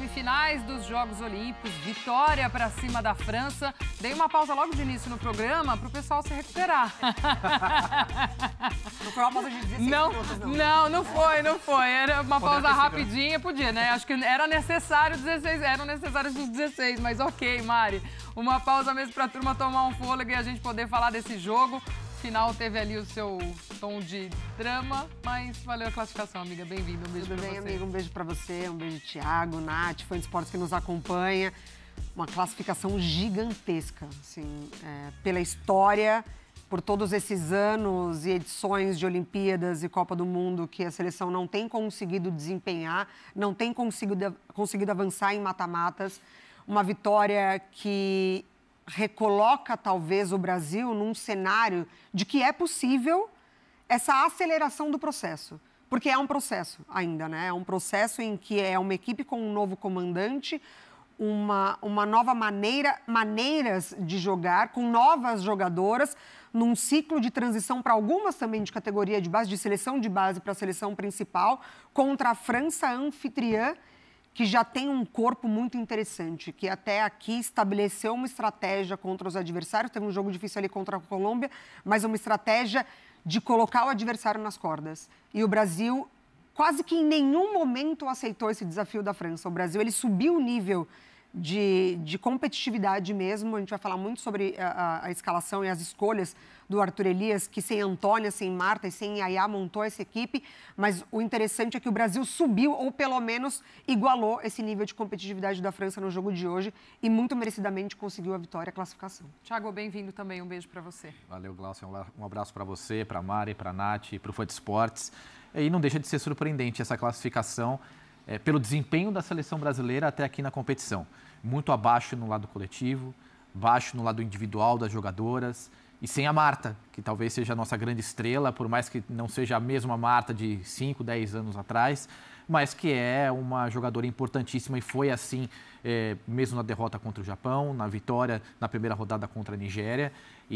semifinais dos Jogos Olímpicos, vitória para cima da França. Dei uma pausa logo de início no programa para o pessoal se recuperar. Não foi uma pausa de 16 minutos, não. Não foi. Era uma pausa rapidinha, podia, né? Acho que eram necessários os 16, mas ok, Mari. Uma pausa mesmo para a turma tomar um fôlego e a gente poder falar desse jogo. Final teve ali o seu tom de drama, mas valeu a classificação, amiga. Bem-vinda, um beijo pra você. Tudo bem, amiga? Um beijo pra você, um beijo Thiago, Nath, fã de esportes que nos acompanha. Uma classificação gigantesca, assim, pela história, por todos esses anos e edições de Olimpíadas e Copa do Mundo que a seleção não tem conseguido desempenhar, não tem conseguido avançar em mata-matas. Uma vitória que recoloca, talvez, o Brasil num cenário de que é possível essa aceleração do processo. Porque é um processo ainda, né? É um processo em que é uma equipe com um novo comandante, uma nova maneiras de jogar, com novas jogadoras, num ciclo de transição para algumas também de categoria de base, de seleção de base para a seleção principal, contra a França anfitriã, que já tem um corpo muito interessante, que até aqui estabeleceu uma estratégia contra os adversários. Teve um jogo difícil ali contra a Colômbia, mas uma estratégia de colocar o adversário nas cordas. E o Brasil quase que em nenhum momento aceitou esse desafio da França. O Brasil, ele subiu o nível de competitividade mesmo. A gente vai falar muito sobre a escalação e as escolhas do Arthur Elias, que sem Antônia, sem Marta e sem Yaya montou essa equipe, mas o interessante é que o Brasil subiu, ou pelo menos igualou esse nível de competitividade da França no jogo de hoje e muito merecidamente conseguiu a vitória e a classificação. Thiago, bem-vindo também, um beijo para você. Valeu, Glaucia, um abraço para você, para a Mari, para a Nath, para o Fã de Esportes. E não deixa de ser surpreendente essa classificação pelo desempenho da seleção brasileira até aqui na competição. Muito abaixo no lado coletivo, baixo no lado individual das jogadoras. E sem a Marta, que talvez seja a nossa grande estrela, por mais que não seja a mesma Marta de 5, 10 anos atrás, mas que é uma jogadora importantíssima e foi assim, mesmo na derrota contra o Japão, na vitória na primeira rodada contra a Nigéria.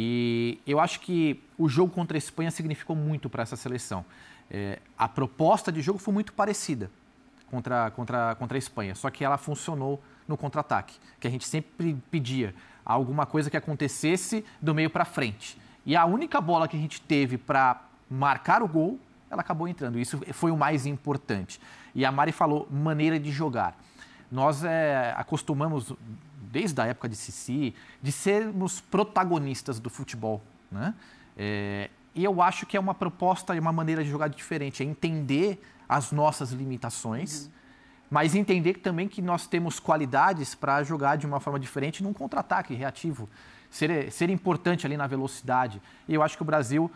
E eu acho que o jogo contra a Espanha significou muito para essa seleção. A proposta de jogo foi muito parecida contra a Espanha, só que ela funcionou no contra-ataque, que a gente sempre pedia alguma coisa que acontecesse do meio para frente. E a única bola que a gente teve para marcar o gol, ela acabou entrando. Isso foi o mais importante. E a Mari falou maneira de jogar. Nós acostumamos, desde a época de Sissi, de sermos protagonistas do futebol, né? E eu acho que é uma proposta e uma maneira de jogar diferente, é entender as nossas limitações, mas entender também que nós temos qualidades para jogar de uma forma diferente num contra-ataque reativo, ser importante ali na velocidade. E eu acho que o Brasil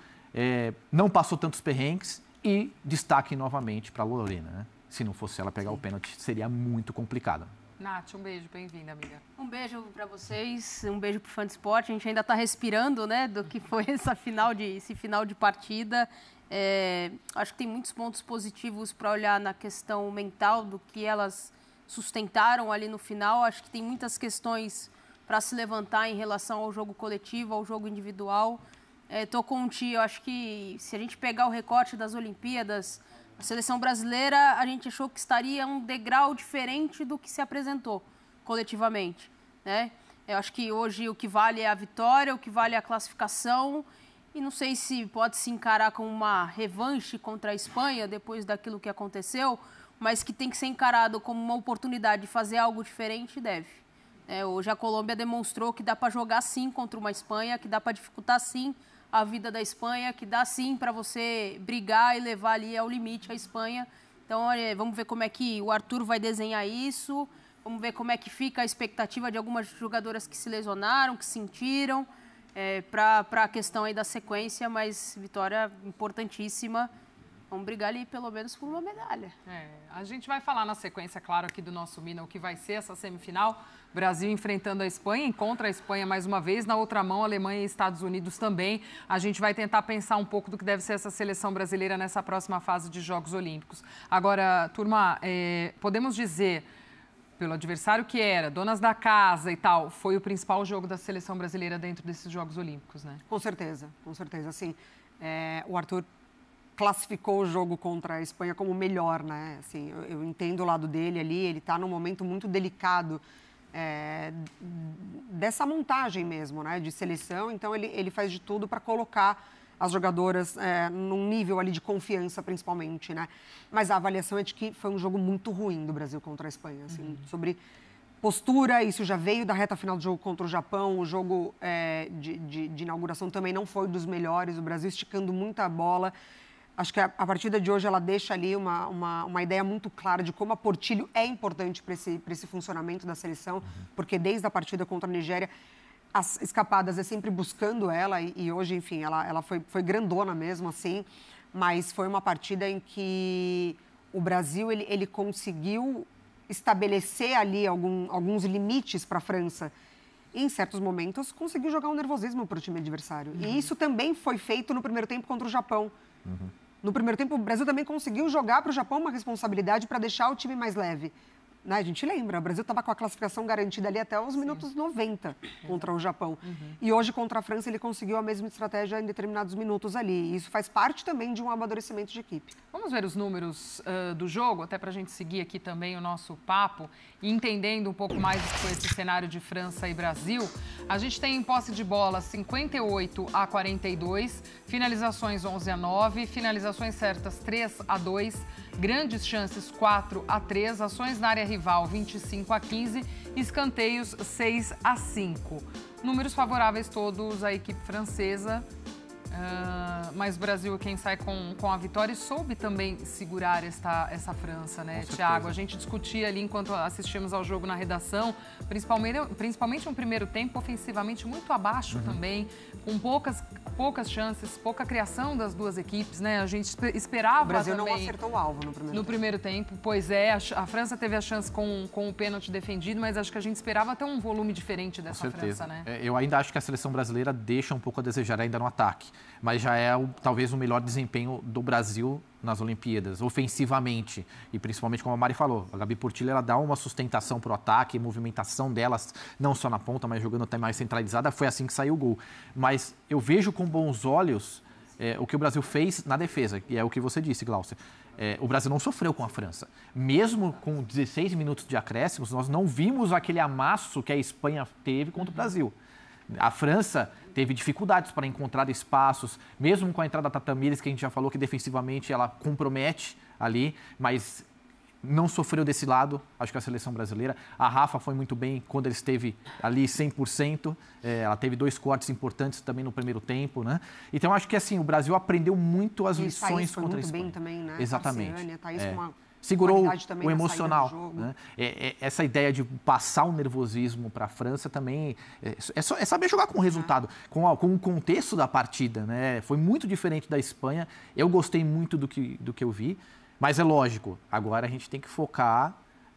não passou tantos perrengues e destaque novamente para a Lorena, né? Se não fosse ela pegar o pênalti, seria muito complicado. Nath, um beijo, bem-vinda, amiga. Um beijo para vocês, um beijo para o Fã de Esporte. A gente ainda está respirando, né, do que foi esse final de partida. Acho que tem muitos pontos positivos para olhar na questão mental do que elas sustentaram ali no final. Acho que tem muitas questões para se levantar em relação ao jogo coletivo, ao jogo individual. Estou com o tio, acho que se a gente pegar o recorte das Olimpíadas, a seleção brasileira, a gente achou que estaria um degrau diferente do que se apresentou coletivamente, né? Eu acho que hoje o que vale é a vitória, o que vale é a classificação. E não sei se pode se encarar como uma revanche contra a Espanha depois daquilo que aconteceu, mas que tem que ser encarado como uma oportunidade de fazer algo diferente, deve. Hoje a Colômbia demonstrou que dá para jogar sim contra uma Espanha, que dá para dificultar sim a vida da Espanha, que dá sim para você brigar e levar ali ao limite a Espanha. Então, vamos ver como é que o Arthur vai desenhar isso, vamos ver como é que fica a expectativa de algumas jogadoras que se lesionaram, que sentiram, para a questão aí da sequência, mas vitória importantíssima. Vamos brigar ali pelo menos por uma medalha. A gente vai falar na sequência, claro, aqui do nosso Mina, o que vai ser essa semifinal. Brasil enfrentando a Espanha, encontra a Espanha mais uma vez. Na outra mão, Alemanha e Estados Unidos também. A gente vai tentar pensar um pouco do que deve ser essa seleção brasileira nessa próxima fase de Jogos Olímpicos. Agora, turma, podemos dizer, pelo adversário que era, donas da casa e tal, foi o principal jogo da seleção brasileira dentro desses Jogos Olímpicos, né? Com certeza, assim, o Arthur classificou o jogo contra a Espanha como melhor, né? Assim, eu entendo o lado dele ali, ele está num momento muito delicado dessa montagem mesmo, né? De seleção, então ele faz de tudo para colocar as jogadoras num nível ali de confiança, principalmente, né? Mas a avaliação é de que foi um jogo muito ruim do Brasil contra a Espanha, assim, sobre postura, isso já veio da reta final do jogo contra o Japão, o jogo de inauguração também não foi dos melhores, o Brasil esticando muita bola. Acho que a partida de hoje ela deixa ali uma ideia muito clara de como a Portillo é importante para esse funcionamento da seleção, porque desde a partida contra a Nigéria, as escapadas é sempre buscando ela e hoje, enfim, ela foi grandona mesmo, assim, mas foi uma partida em que o Brasil ele conseguiu estabelecer ali alguns limites para a França. E, em certos momentos, conseguiu jogar um nervosismo para o time adversário. E isso também foi feito no primeiro tempo contra o Japão. No primeiro tempo, o Brasil também conseguiu jogar para o Japão uma responsabilidade para deixar o time mais leve. Né? A gente lembra, o Brasil estava com a classificação garantida ali até os minutos 90 contra o Japão. E hoje, contra a França, ele conseguiu a mesma estratégia em determinados minutos ali. E isso faz parte também de um amadurecimento de equipe. Vamos ver os números do jogo, até para a gente seguir aqui também o nosso papo e entendendo um pouco mais do que foi esse cenário de França e Brasil. A gente tem em posse de bola 58-42, finalizações 11-9, finalizações certas 3-2, grandes chances 4-3, ações na área rival 25-15, escanteios 6-5. Números favoráveis todos à equipe francesa. Mas o Brasil, quem sai com a vitória, e soube também segurar essa França, né, Thiago? A gente discutia ali enquanto assistimos ao jogo na redação, principalmente um primeiro tempo ofensivamente muito abaixo também, com poucas chances, pouca criação das duas equipes, né? A gente esperava. O Brasil também não acertou o alvo no primeiro tempo. Pois é, a França teve a chance com o pênalti defendido, mas acho que a gente esperava ter um volume diferente dessa França, né? Eu ainda acho que a seleção brasileira deixa um pouco a desejar ainda no ataque, mas já é talvez o melhor desempenho do Brasil nas Olimpíadas, ofensivamente. E principalmente, como a Mari falou, a Gabi Portillo, ela dá uma sustentação para o ataque, movimentação delas, não só na ponta, mas jogando até mais centralizada. Foi assim que saiu o gol. Mas eu vejo com bons olhos o que o Brasil fez na defesa, que é o que você disse, Glaucia. O Brasil não sofreu com a França. Mesmo com 16 minutos de acréscimos, nós não vimos aquele amasso que a Espanha teve contra o Brasil. A França teve dificuldades para encontrar espaços, mesmo com a entrada da Tamires, que a gente já falou que defensivamente ela compromete ali, mas não sofreu desse lado, acho que a seleção brasileira. A Rafa foi muito bem quando ele esteve ali 100%, ela teve 2 cortes importantes também no primeiro tempo, né? Então, acho que assim, o Brasil aprendeu muito as lições contra a Espanha. Muito bem também, né? Exatamente. Thaís com uma segurou o emocional. Né? Essa ideia de passar o nervosismo para a França também é saber jogar com o resultado, com o contexto da partida. Né? Foi muito diferente da Espanha. Eu gostei muito do que eu vi, mas é lógico, agora a gente tem que focar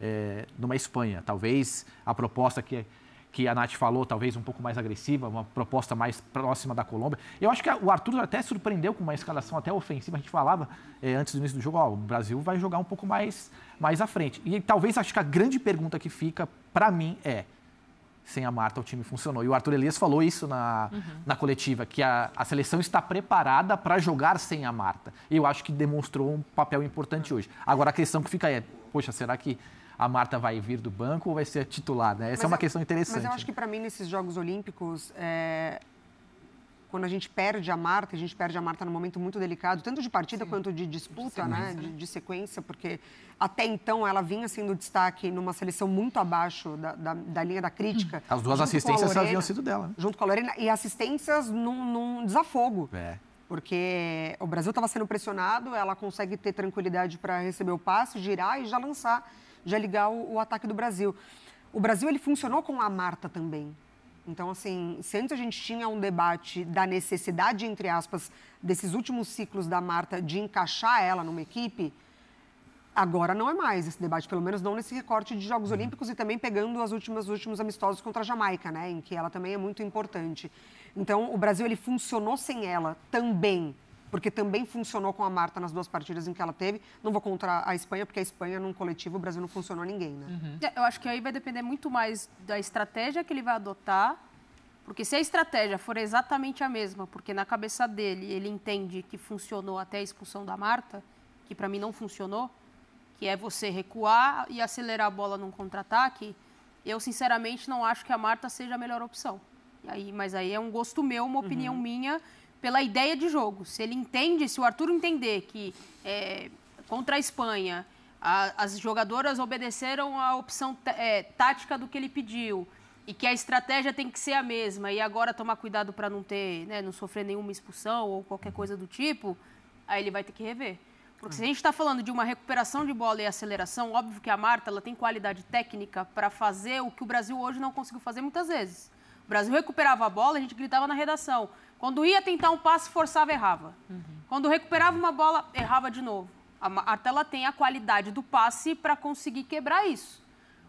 numa Espanha. Talvez a proposta que a Nath falou, talvez um pouco mais agressiva, uma proposta mais próxima da Colômbia. Eu acho que o Arthur até surpreendeu com uma escalação até ofensiva. A gente falava antes do início do jogo, o Brasil vai jogar um pouco mais à frente. E talvez acho que a grande pergunta que fica para mim sem a Marta o time funcionou. E o Arthur Elias falou isso na coletiva, que a seleção está preparada para jogar sem a Marta. E eu acho que demonstrou um papel importante hoje. Agora a questão que fica poxa, será que a Marta vai vir do banco ou vai ser titular, né? Essa é uma questão interessante. Mas eu acho que, para mim, nesses Jogos Olímpicos, quando a gente perde a Marta num momento muito delicado, tanto de partida quanto de disputa, né? De sequência, porque até então ela vinha sendo destaque numa seleção muito abaixo da linha da crítica. As 2 assistências haviam sido dela. Né? Junto com a Lorena, e assistências num desafogo. Porque o Brasil estava sendo pressionado, ela consegue ter tranquilidade para receber o passe, girar e já lançar, já ligar o ataque do Brasil. O Brasil, ele funcionou com a Marta também. Então, assim, se antes a gente tinha um debate da necessidade, entre aspas, desses últimos ciclos da Marta de encaixar ela numa equipe, agora não é mais esse debate, pelo menos não nesse recorte de Jogos Olímpicos e também pegando os últimos amistosos contra a Jamaica, né, em que ela também é muito importante. Então, o Brasil, ele funcionou sem ela também, porque também funcionou com a Marta nas 2 partidas em que ela teve. Não vou contra a Espanha, porque a Espanha, num coletivo, o Brasil não funcionou ninguém, né? Eu acho que aí vai depender muito mais da estratégia que ele vai adotar Porque se a estratégia for exatamente a mesma, porque na cabeça dele ele entende que funcionou até a expulsão da Marta, que para mim não funcionou, que é você recuar e acelerar a bola num contra-ataque, eu sinceramente não acho que a Marta seja a melhor opção. Mas aí é um gosto meu, uma opinião minha, pela ideia de jogo. Se ele entende, se o Arthur entender que contra a Espanha as jogadoras obedeceram a opção tática do que ele pediu e que a estratégia tem que ser a mesma e agora tomar cuidado para não ter, não sofrer nenhuma expulsão ou qualquer coisa do tipo, aí ele vai ter que rever. Porque se a gente está falando de uma recuperação de bola e aceleração, óbvio que a Marta ela tem qualidade técnica para fazer o que o Brasil hoje não conseguiu fazer muitas vezes. O Brasil recuperava a bola, a gente gritava na redação. Quando ia tentar um passe, forçava, errava. Quando recuperava uma bola, errava de novo. A Marta ela tem a qualidade do passe para conseguir quebrar isso.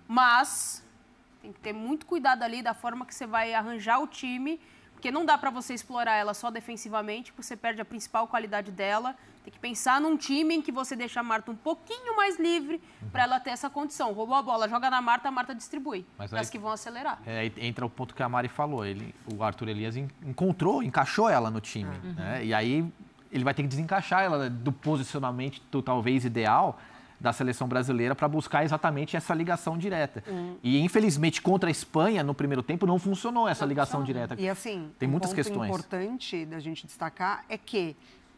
Mas tem que ter muito cuidado ali da forma que você vai arranjar o time, porque não dá para você explorar ela só defensivamente, porque você perde a principal qualidade dela. Tem que pensar num time em que você deixa a Marta um pouquinho mais livre para ela ter essa condição. Roubou a bola, joga na Marta, a Marta distribui. Mas as que vão acelerar. Entra o ponto que a Mari falou. O Arthur Elias encaixou ela no time. Né? E aí ele vai ter que desencaixar ela do posicionamento talvez ideal da seleção brasileira para buscar exatamente essa ligação direta. E, infelizmente, contra a Espanha, no primeiro tempo, não funcionou essa ligação direta. E, assim, tem muitas questões. O importante da gente destacar é que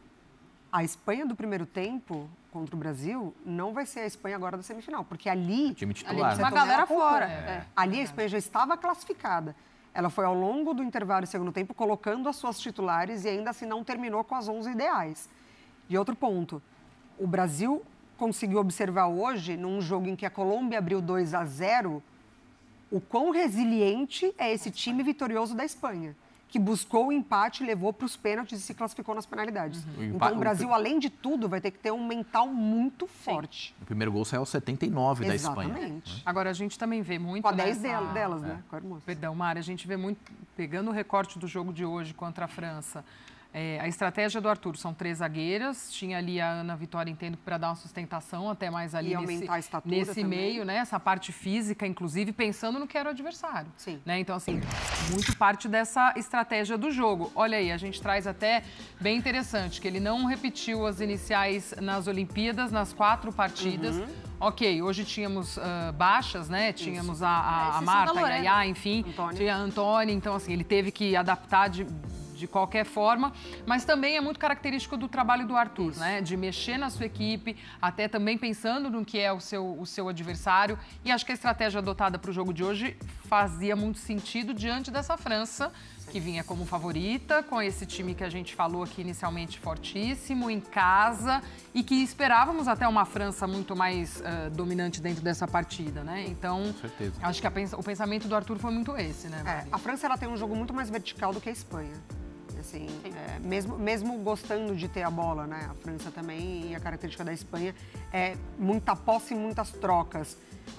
a Espanha do primeiro tempo contra o Brasil não vai ser a Espanha agora da semifinal, porque ali... time titular. Uma galera fora. Ali a Espanha já estava classificada. Ela foi, ao longo do intervalo e segundo tempo, colocando as suas titulares e ainda assim não terminou com as 11 ideais. E outro ponto, o Brasil conseguiu observar hoje, num jogo em que a Colômbia abriu 2-0, o quão resiliente é esse time vitorioso da Espanha, que buscou o empate, levou para os pênaltis e se classificou nas penalidades. Então, o Brasil, além de tudo, vai ter que ter um mental muito forte. O primeiro gol saiu aos 79 da Espanha. Exatamente. Agora, a gente também vê muito... Com a 10 delas, né? Perdão, Mari, a gente vê muito, pegando o recorte do jogo de hoje contra a França, a estratégia do Arthur são 3 zagueiras, tinha ali a Ana Vitória, entendo, para dar uma sustentação até mais ali nesse meio, né? Essa parte física, inclusive, pensando no que era o adversário. Sim. Né? Então, assim, muito parte dessa estratégia do jogo. Olha aí, a gente traz até bem interessante, que ele não repetiu as iniciais nas Olimpíadas, nas 4 partidas. Ok, hoje tínhamos baixas, né? Tínhamos a Marta, a Yaya, enfim, tinha a Antônia. Então, assim, ele teve que adaptar de qualquer forma, mas também é muito característico do trabalho do Arthur, né? De mexer na sua equipe, até também pensando no que é o seu adversário. E acho que a estratégia adotada para o jogo de hoje fazia muito sentido diante dessa França, que vinha como favorita, com esse time que a gente falou aqui inicialmente fortíssimo, em casa, e que esperávamos até uma França muito mais dominante dentro dessa partida, né? Então, com certeza. Acho que o pensamento do Arthur foi muito esse, né? A França ela tem um jogo muito mais vertical do que a Espanha. Assim, mesmo gostando de ter a bola, né? A França também, e a característica da Espanha é muita posse e muitas trocas.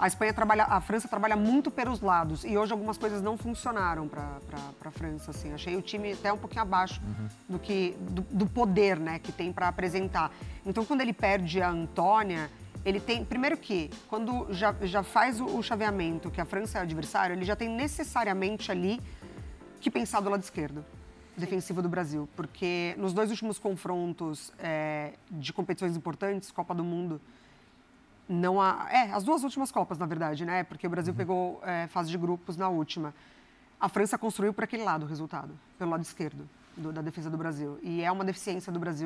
A França trabalha muito pelos lados e hoje algumas coisas não funcionaram para a França. Assim. Achei o time até um pouquinho abaixo do poder, né, que tem para apresentar. Então, quando ele perde a Antônia, ele tem... Primeiro que, quando já faz o chaveamento, que a França é adversário, ele já tem necessariamente ali que pensar do lado esquerdo defensivo do Brasil. Porque nos 2 últimos confrontos de competições importantes, Copa do Mundo... Não há... as 2 últimas Copas, na verdade, né? Porque o Brasil pegou fase de grupos na última. A França construiu por aquele lado o resultado, pelo lado esquerdo da defesa do Brasil. E é uma deficiência do Brasil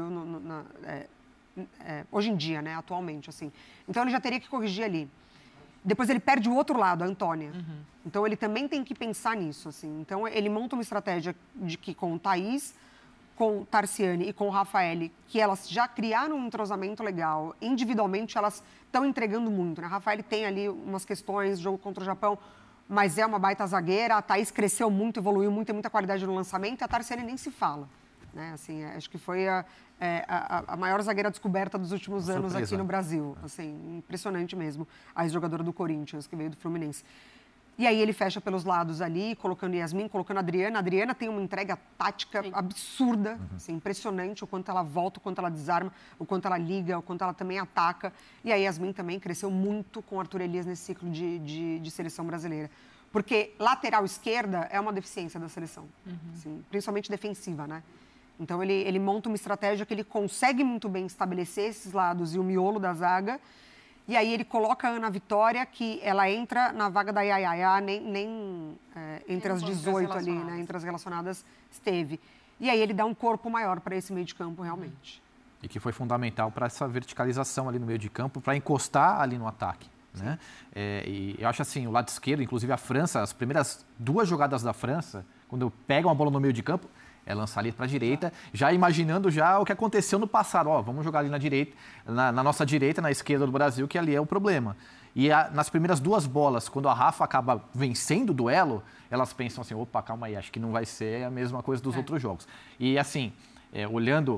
hoje em dia, né? Atualmente, assim. Então, ele já teria que corrigir ali. Depois, ele perde o outro lado, a Antônia. Então, ele também tem que pensar nisso, assim. Então, ele monta uma estratégia de que com o Thaís, com o Tarciane e com o Rafael, que elas já criaram um entrosamento legal. Individualmente, elas estão entregando muito, né? A Rafael tem ali umas questões, jogo contra o Japão, mas é uma baita zagueira. A Thaís cresceu muito, evoluiu muito, tem muita qualidade no lançamento. E a Tarciane nem se fala, né? Assim, acho que foi a maior zagueira descoberta dos últimos anos aqui no Brasil. Assim, impressionante mesmo. A ex-jogadora do Corinthians, que veio do Fluminense. E aí ele fecha pelos lados ali, colocando Yasmin, colocando a Adriana. A Adriana tem uma entrega tática absurda, assim, impressionante, o quanto ela volta, o quanto ela desarma, o quanto ela liga, o quanto ela também ataca. E a Yasmin também cresceu muito com o Arthur Elias nesse ciclo de seleção brasileira. Porque lateral esquerda é uma deficiência da seleção, assim, principalmente defensiva, né? Então ele monta uma estratégia que ele consegue muito bem estabelecer esses lados e o miolo da zaga. E aí ele coloca a Ana Vitória, que ela entra na vaga da Yayaya, nem entre as 18 ali, né? Entre as relacionadas esteve. E aí ele dá um corpo maior para esse meio de campo, realmente. E que foi fundamental para essa verticalização ali no meio de campo, para encostar ali no ataque. Né? E eu acho assim, o lado esquerdo, inclusive a França, as primeiras 2 jogadas da França, quando pegam a bola no meio de campo, é lançar ali para a direita, já imaginando já o que aconteceu no passado. Ó, vamos jogar ali na direita, na nossa direita, na esquerda do Brasil, que ali é o problema. E nas primeiras 2 bolas, quando a Rafa acaba vencendo o duelo, elas pensam assim, opa, calma aí, acho que não vai ser a mesma coisa dos outros jogos. E assim, olhando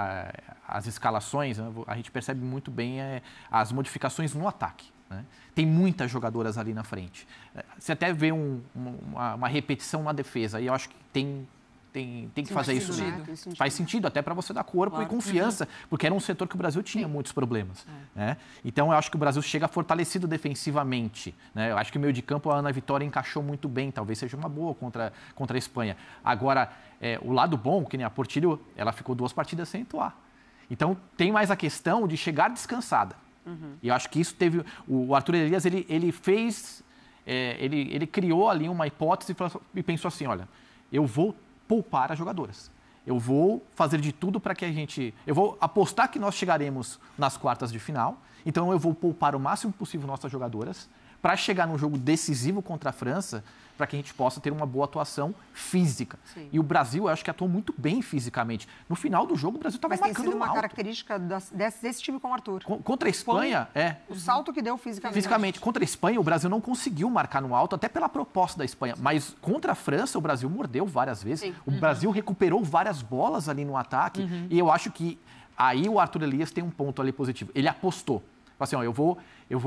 as escalações, a gente percebe muito bem as modificações no ataque. Né? Tem muitas jogadoras ali na frente. Você até vê uma repetição na defesa, e eu acho que tem que fazer isso mesmo. Faz sentido até para você dar corpo e confiança, porque era um setor que o Brasil tinha muitos problemas. Né? Então, eu acho que o Brasil chega fortalecido defensivamente. Né? Eu acho que o meio de campo, a Ana Vitória encaixou muito bem, talvez seja uma boa contra a Espanha. Agora, o lado bom, que nem a Portillo, ela ficou 2 partidas sem atuar. Então, tem mais a questão de chegar descansada. E eu acho que isso teve... O Arthur Elias, ele fez... Ele criou ali uma hipótese e pensou assim, olha, eu vou poupar as jogadoras. Eu vou fazer de tudo para que eu vou apostar que nós chegaremos nas quartas de final, então eu vou poupar o máximo possível nossas jogadoras para chegar num jogo decisivo contra a França, para que a gente possa ter uma boa atuação física. Sim. E o Brasil, eu acho que atuou muito bem fisicamente. No final do jogo, o Brasil estava marcando tem sido uma alto. Característica desse time com o Arthur. Contra a Espanha, o salto que deu fisicamente. Fisicamente. Contra a Espanha, o Brasil não conseguiu marcar no alto, até pela proposta da Espanha. Mas contra a França, o Brasil mordeu várias vezes. Sim. O Brasil recuperou várias bolas ali no ataque. E eu acho que aí o Arthur Elias tem um ponto ali positivo. Ele apostou. Assim, ó, eu vou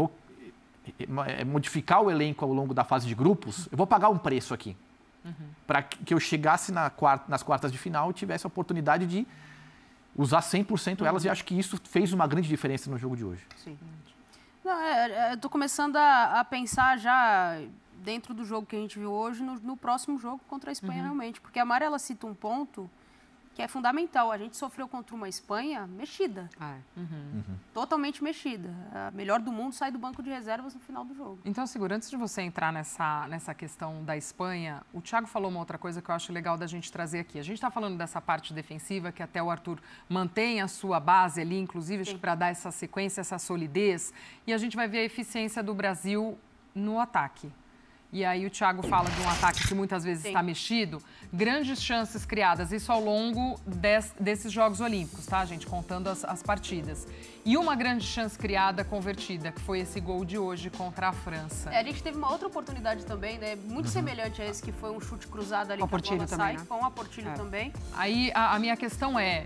modificar o elenco ao longo da fase de grupos, eu vou pagar um preço aqui. Para que eu chegasse nas quartas de final e tivesse a oportunidade de usar 100% elas, e acho que isso fez uma grande diferença no jogo de hoje. Sim. Não, eu tô começando a pensar já dentro do jogo que a gente viu hoje, no próximo jogo contra a Espanha, realmente. Porque a Mari, ela cita um ponto que é fundamental. A gente sofreu contra uma Espanha mexida. Totalmente mexida. A melhor do mundo sai do banco de reservas no final do jogo. Então, Segura, antes de você entrar nessa questão da Espanha, o Thiago falou uma outra coisa que eu acho legal da gente trazer aqui. A gente está falando dessa parte defensiva, que até o Arthur mantém a sua base ali, inclusive, acho que para dar essa sequência, essa solidez. E a gente vai ver a eficiência do Brasil no ataque. E aí o Thiago fala de um ataque que muitas vezes está mexido, grandes chances criadas, isso ao longo desses Jogos Olímpicos, tá, gente? Contando as partidas. E uma grande chance criada, convertida, que foi esse gol de hoje contra a França. A gente teve uma outra oportunidade também, né? Muito semelhante a esse, que foi um chute cruzado ali, com a Portillo também, né? Com a Portillo também. Aí a minha questão é,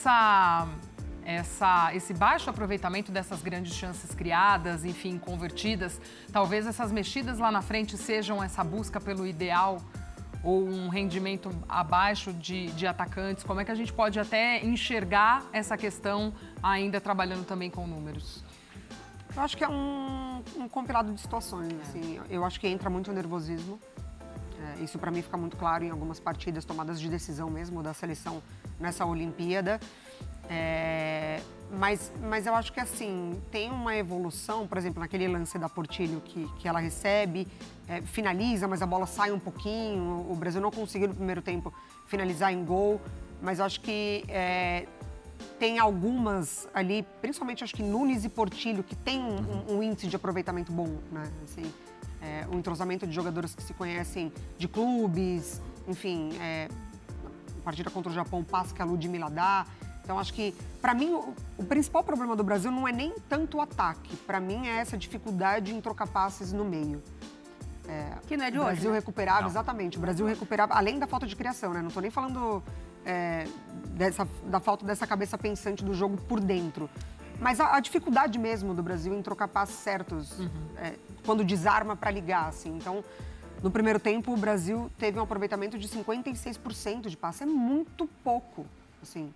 esse baixo aproveitamento dessas grandes chances criadas, enfim, convertidas, talvez essas mexidas lá na frente sejam essa busca pelo ideal ou um rendimento abaixo de atacantes? Como é que a gente pode até enxergar essa questão ainda trabalhando também com números? Eu acho que é um compilado de situações, assim. Eu acho que entra muito o nervosismo. Isso para mim fica muito claro em algumas partidas, tomadas de decisão mesmo da seleção nessa Olimpíada. Mas eu acho que assim, tem uma evolução, por exemplo, naquele lance da Portillo que ela recebe, finaliza, mas a bola sai um pouquinho. O Brasil não conseguiu no primeiro tempo finalizar em gol, mas eu acho que tem algumas ali, principalmente acho que Nunes e Portillo, que tem um índice de aproveitamento bom, né? Assim, o entrosamento de jogadores que se conhecem de clubes, enfim, a partida contra o Japão, o passe que a Ludmilla dá. Então, acho que, para mim, o principal problema do Brasil não é nem tanto o ataque. Para mim, é essa dificuldade em trocar passes no meio. Que não é de hoje, O Brasil recuperava, não. Exatamente. O Brasil recuperava, além da falta de criação, né? Não estou nem falando da falta dessa cabeça pensante do jogo por dentro. Mas a dificuldade mesmo do Brasil em trocar passes certos, quando desarma para ligar, assim. Então, no primeiro tempo, o Brasil teve um aproveitamento de 56% de passe. É muito pouco, assim.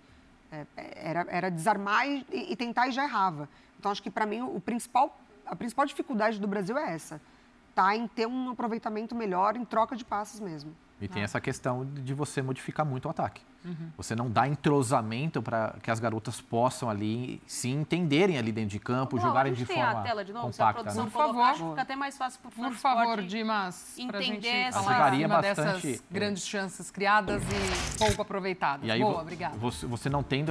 Era desarmar e tentar e já errava. Então, acho que, para mim, a principal dificuldade do Brasil é essa. Tá em ter um aproveitamento melhor em troca de passes mesmo. E tem essa questão de você modificar muito o ataque. Você não dá entrosamento para que as garotas possam ali se entenderem ali dentro de campo, jogarem de forma compacta. A tela de novo, compacta, se a produção né? Por favor. colocar, acho que fica até mais fácil para o Por favor, Dimas, para a gente entender essa- falar em Varia cima bastante, dessas grandes chances criadas e pouco aproveitadas. E aí, Boa, obrigada. você não tendo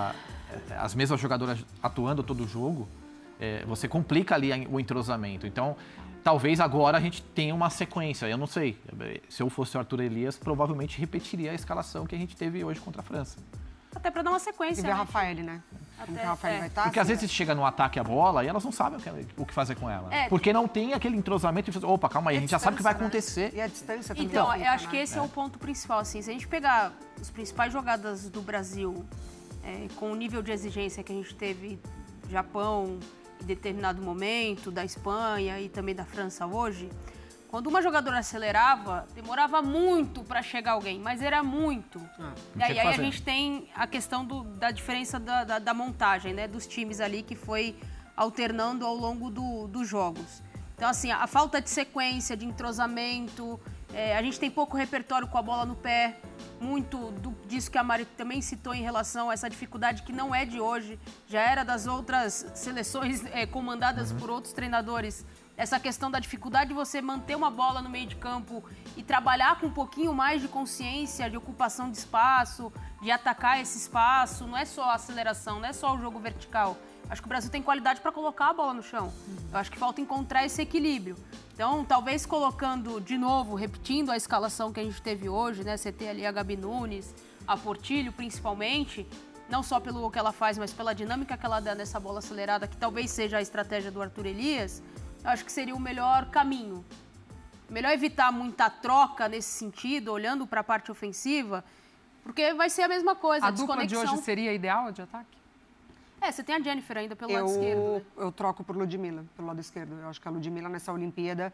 as mesmas jogadoras atuando todo o jogo, você complica ali o entrosamento. Então, talvez agora a gente tenha uma sequência. Eu não sei. Se eu fosse o Arthur Elias, provavelmente repetiria a escalação que a gente teve hoje contra a França. Até para dar uma E sequência, ver a né? Rafael, né? Como que a Rafael vai estar? Porque às vezes chega no ataque a bola e elas não sabem o que fazer com ela. Porque não tem aquele entrosamento de opa, calma aí, a gente já sabe o que vai acontecer. E a distância também. Então, fica, eu acho né? que esse é o ponto principal, assim. Se a gente pegar as principais jogadas do Brasil com o nível de exigência que a gente teve Japão em determinado momento, da Espanha e também da França hoje, quando uma jogadora acelerava, demorava muito para chegar alguém, mas era muito. E aí a gente tem a questão da diferença da montagem, né, dos times ali que foi alternando ao longo dos jogos. Então, assim, a falta de sequência, de entrosamento, a gente tem pouco repertório com a bola no pé, muito disso que a Mari também citou em relação a essa dificuldade que não é de hoje, já era das outras seleções comandadas por outros treinadores. Essa questão da dificuldade de você manter uma bola no meio de campo e trabalhar com um pouquinho mais de consciência, de ocupação de espaço, de atacar esse espaço, não é só a aceleração, não é só o jogo vertical. Acho que o Brasil tem qualidade para colocar a bola no chão. Eu acho que falta encontrar esse equilíbrio. Então, talvez colocando de novo, repetindo a escalação que a gente teve hoje, né? Você tem ali a Gabi Nunes, a Portillo principalmente, não só pelo que ela faz, mas pela dinâmica que ela dá nessa bola acelerada, que talvez seja a estratégia do Arthur Elias, eu acho que seria o melhor caminho. Melhor evitar muita troca nesse sentido, olhando para a parte ofensiva, porque vai ser a mesma coisa. A dupla de hoje seria ideal de ataque? Você tem a Jennifer ainda pelo lado esquerdo, né? Eu troco por Ludmilla, pelo lado esquerdo. Eu acho que a Ludmilla, nessa Olimpíada,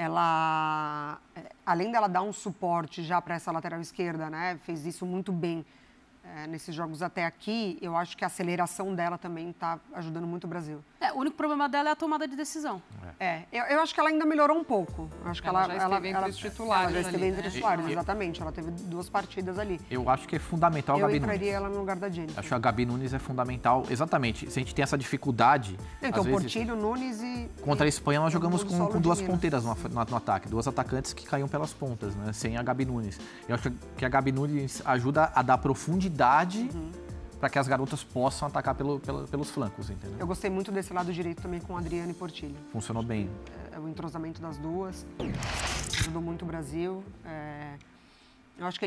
ela, além dela dar um suporte já para essa lateral esquerda, né? Fez isso muito bem nesses jogos até aqui. Eu acho que a aceleração dela também está ajudando muito o Brasil. O único problema dela é a tomada de decisão. Eu acho que ela ainda melhorou um pouco. Eu acho que ela já esteve entre os titulares. Ela já esteve ali, entre os titulares, exatamente. Ela teve 2 partidas ali. Eu acho que é fundamental a Gabi Nunes. Eu entraria ela no lugar da Jennifer. Acho que a Gabi Nunes é fundamental, exatamente. Se a gente tem essa dificuldade, Então, às vezes, Portillo, Nunes e... contra a Espanha nós jogamos com 2 Ludmilla. ponteiras no ataque, 2 atacantes que caíam pelas pontas, né? Sem a Gabi Nunes. Eu acho que a Gabi Nunes ajuda a dar profundidade para que as garotas possam atacar pelos flancos, entendeu? Eu gostei muito desse lado direito também com Adriana e Portillo. Funcionou bem. O entrosamento das duas ajudou muito o Brasil. Eu acho que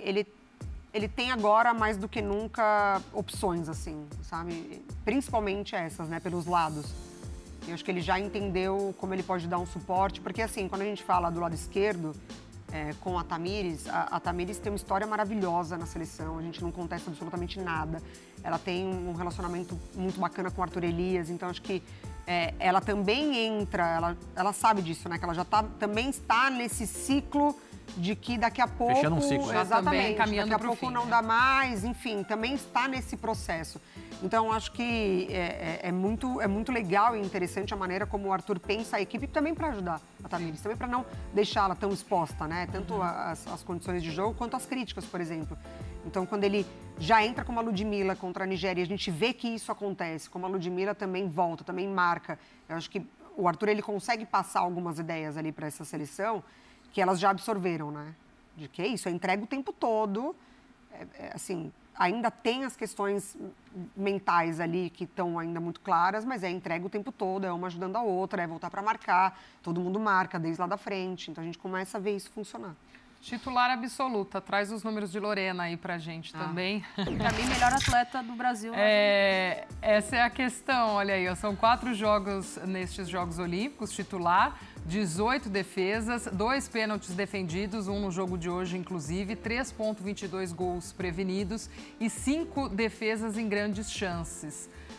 ele tem agora, mais do que nunca, opções, assim, sabe? Principalmente essas, né? Pelos lados. Eu acho que ele já entendeu como ele pode dar um suporte, porque, assim, quando a gente fala do lado esquerdo, com a Tamires tem uma história maravilhosa na seleção, a gente não contesta absolutamente nada. Ela tem um relacionamento muito bacana com o Arthur Elias, então acho que ela também entra, ela sabe disso, né? Que ela já também está nesse ciclo de que daqui a pouco... Fechando um ciclo. Exatamente, caminhando daqui a pro pouco fim, não né? dá mais, enfim, também está nesse processo. Então, acho que é muito legal e interessante a maneira como o Arthur pensa a equipe também para ajudar a Tamires, também para não deixá-la tão exposta, né? Tanto as condições de jogo quanto as críticas, por exemplo. Então, quando ele já entra como a Ludmilla contra a Nigéria, a gente vê que isso acontece, como a Ludmilla também volta, também marca. Eu acho que o Arthur ele consegue passar algumas ideias ali para essa seleção que elas já absorveram, né? De que é isso, entrega o tempo todo, assim... Ainda tem as questões mentais ali que estão ainda muito claras, mas entrega o tempo todo, é uma ajudando a outra, é voltar para marcar, todo mundo marca desde lá da frente. Então a gente começa a ver isso funcionar. Titular absoluta, traz os números de Lorena aí pra gente também. Pra mim, melhor atleta do Brasil. Essa é a questão, olha aí, são 4 jogos nestes Jogos Olímpicos, titular, 18 defesas, 2 pênaltis defendidos, 1 no jogo de hoje, inclusive, 3,22 gols prevenidos e 5 defesas em grandes chances.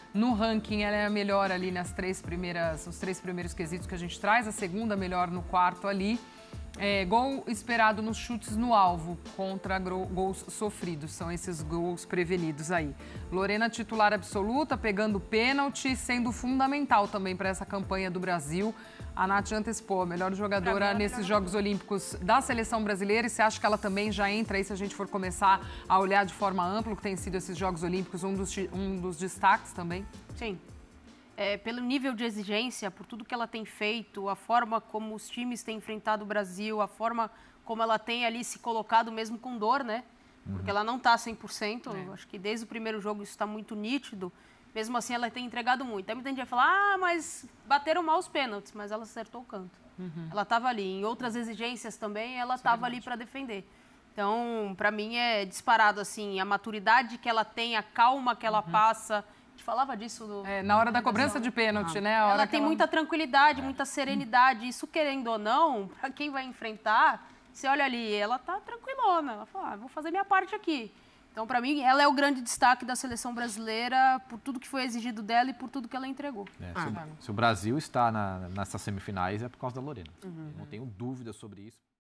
No ranking, ela é a melhor ali nos três primeiros quesitos que a gente traz, a segunda melhor no quarto ali. Gol esperado nos chutes no alvo contra gols sofridos, são esses gols prevenidos aí. Lorena titular absoluta, pegando pênalti, sendo fundamental também para essa campanha do Brasil. A Nath antecipou, a melhor jogadora nesses Jogos Olímpicos da seleção brasileira. E você acha que ela também já entra aí, se a gente for começar a olhar de forma ampla o que tem sido esses Jogos Olímpicos, um dos destaques também? Sim. Pelo nível de exigência, por tudo que ela tem feito, a forma como os times têm enfrentado o Brasil, a forma como ela tem ali se colocado mesmo com dor, né? Porque ela não está 100%, acho que desde o primeiro jogo isso está muito nítido. Mesmo assim, ela tem entregado muito. Aí muita gente vai falar, mas bateram mal os pênaltis, mas ela acertou o canto. Ela estava ali. Em outras exigências também, ela estava ali para defender. Então, para mim, é disparado, assim, a maturidade que ela tem, a calma que ela passa. A gente falava disso na hora da cobrança de pênalti, né? Ela tem muita tranquilidade, muita serenidade. Isso, querendo ou não, para quem vai enfrentar, você olha ali, ela tá tranquilona. Ela fala, vou fazer minha parte aqui. Então, para mim, ela é o grande destaque da seleção brasileira por tudo que foi exigido dela e por tudo que ela entregou. Se o Brasil está nessas semifinais é por causa da Lorena. Não tenho dúvida sobre isso.